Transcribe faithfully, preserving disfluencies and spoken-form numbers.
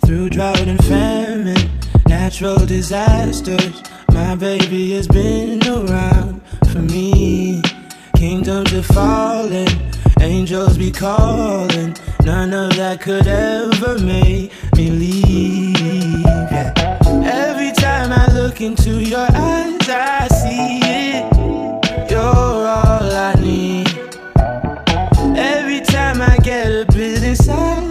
Through drought and famine, natural disasters, my baby has been around for me. Kingdoms are falling, angels be calling. None of that could ever make me leave, yeah. Every time I look into your eyes, I see it. You're all I need. Every time I get a bit inside,